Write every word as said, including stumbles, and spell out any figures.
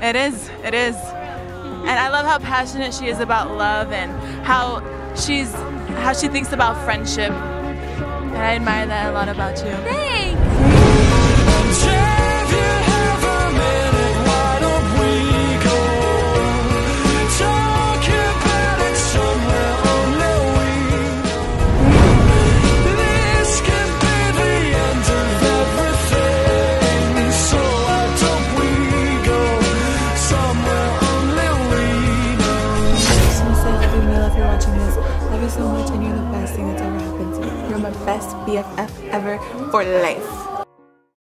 It is, it is. And I love how passionate she is about love and how she's how she thinks about friendship. And I admire that a lot about you. Thanks! Love you so much, and you're the best thing that's ever happened to me. You're my best B F F ever for life.